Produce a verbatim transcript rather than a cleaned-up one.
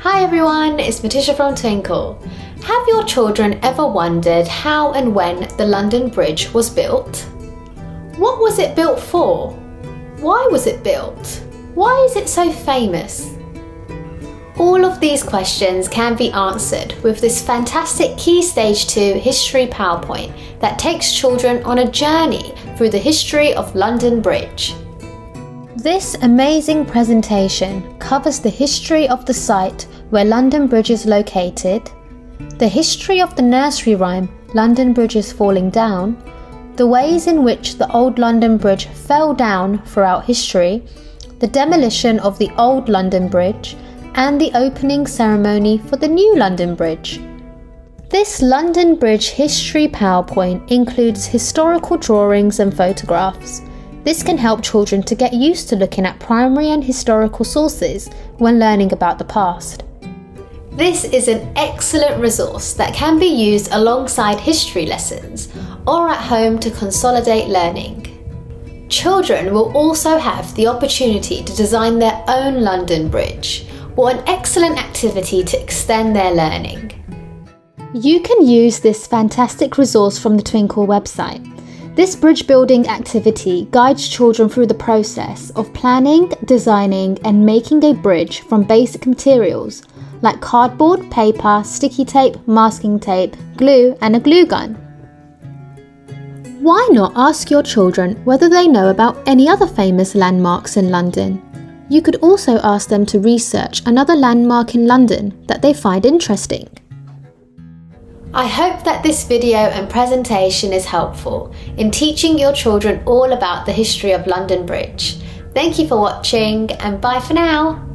Hi everyone, it's Mitisha from Twinkl. Have your children ever wondered how and when the London Bridge was built? What was it built for? Why was it built? Why is it so famous? All of these questions can be answered with this fantastic Key Stage two History PowerPoint that takes children on a journey through the history of London Bridge. This amazing presentation covers the history of the site where London Bridge is located, the history of the nursery rhyme London Bridge is falling down, the ways in which the old London Bridge fell down throughout history, the demolition of the old London Bridge, and the opening ceremony for the new London Bridge. This London Bridge History PowerPoint includes historical drawings and photographs. This can help children to get used to looking at primary and historical sources when learning about the past. This is an excellent resource that can be used alongside history lessons or at home to consolidate learning. Children will also have the opportunity to design their own London Bridge. What an excellent activity to extend their learning. You can use this fantastic resource from the Twinkl website. This bridge building activity guides children through the process of planning, designing and making a bridge from basic materials like cardboard, paper, sticky tape, masking tape, glue and a glue gun. Why not ask your children whether they know about any other famous landmarks in London? You could also ask them to research another landmark in London that they find interesting. I hope that this video and presentation is helpful in teaching your children all about the history of London Bridge. Thank you for watching and bye for now.